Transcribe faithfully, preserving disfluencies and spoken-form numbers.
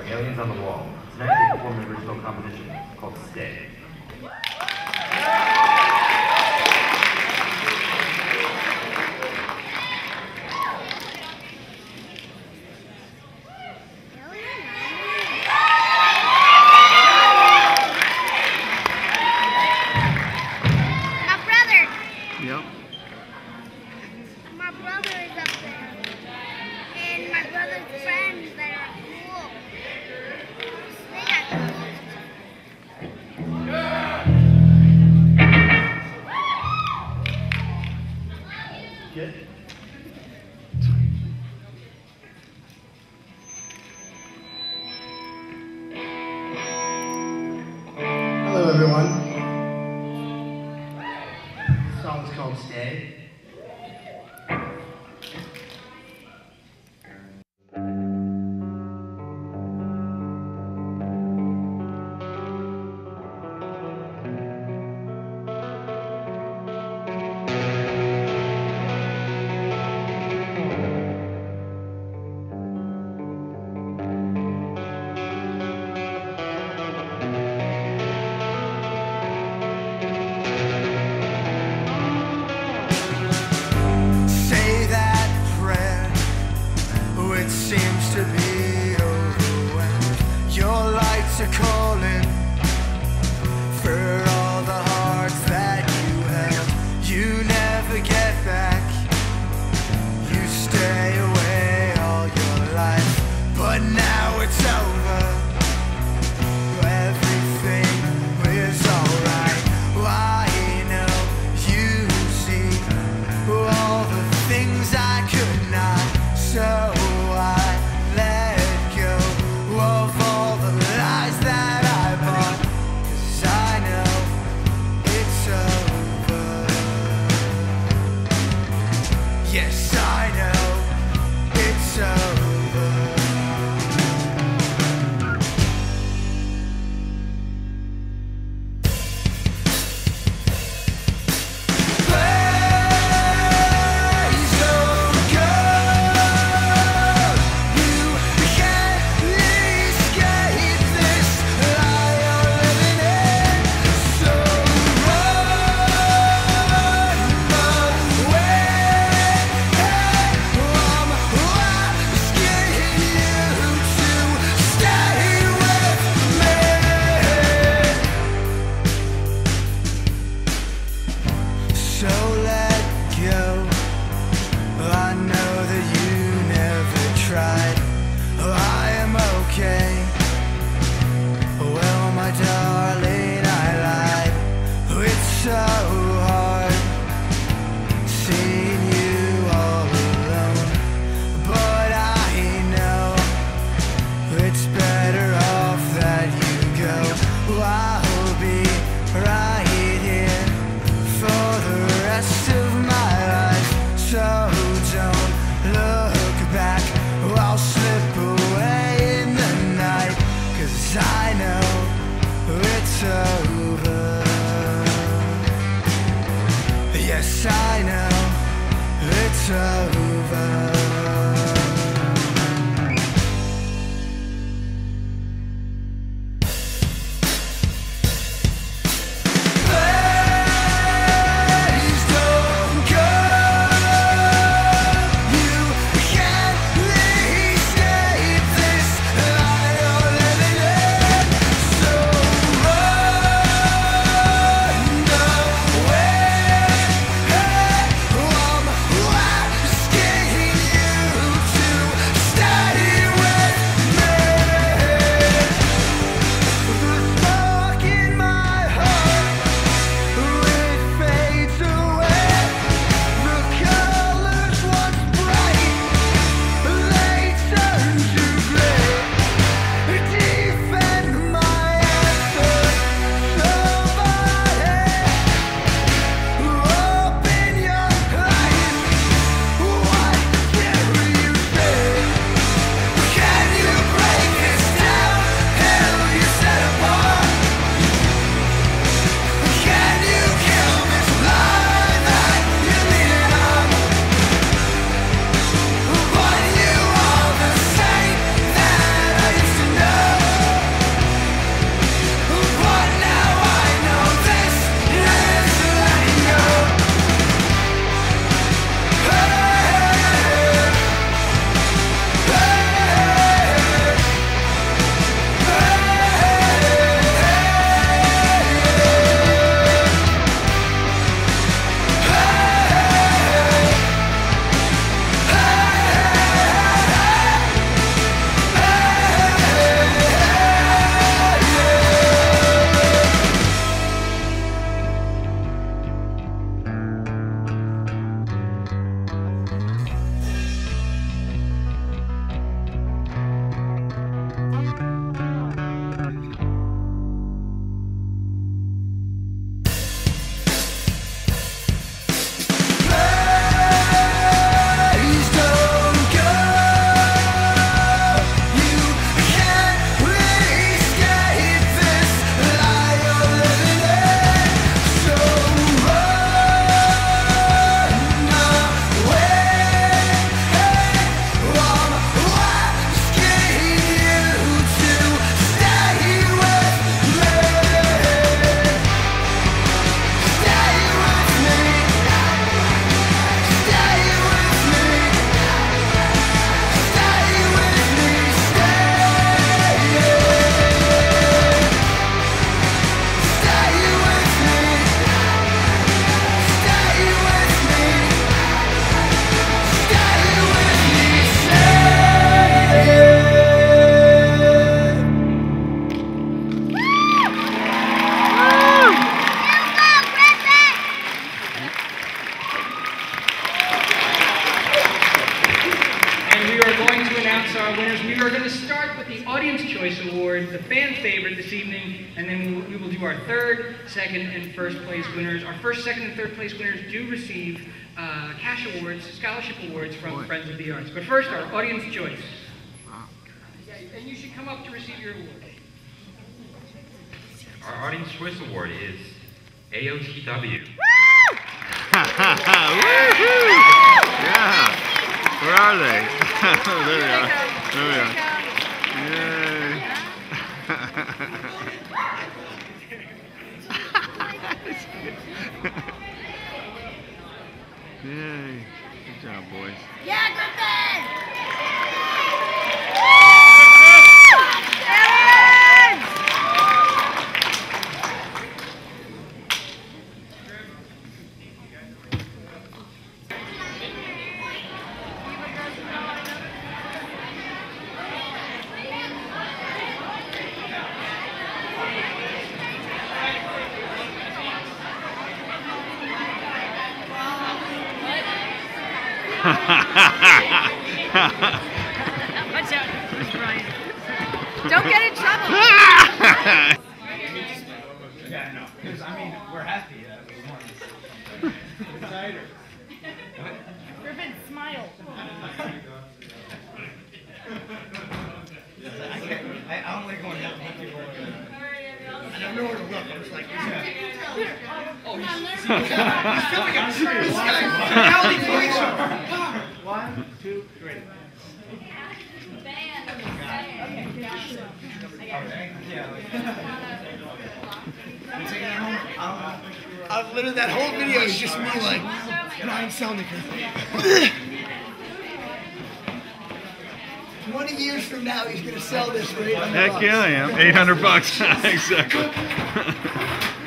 Aliens on the Wall. Tonight they perform an original composition called Stay. Hello, everyone. The song's called Stay. Scared start with the Audience Choice Award, the fan favorite this evening, and then we will, we will do our third, second, and first place winners. Our first, second, and third place winners do receive uh, cash awards, scholarship awards from Friends of the Arts. But first, our Audience Choice. And you should come up to receive your award. Our Audience Choice Award is A O T W. Yeah. Where are they? There we are. There we are. Yay. Yay. Good job, boys. Yeah, Griffin! Watch out, Brian. Don't get in trouble. Yeah, no. Because, I mean, we're happy that we won. Excited. Griffin, smile. I, can't, I, I don't like going down to people. I don't know where to look. I'm just like, yeah. Oh, he's filming a serious reality T V show. One, two, three. I've literally, that whole video is just me like, Brian Celniker. twenty years from now, he's going to sell this for eight hundred bucks. Heck yeah, I am. eight hundred bucks. Exactly.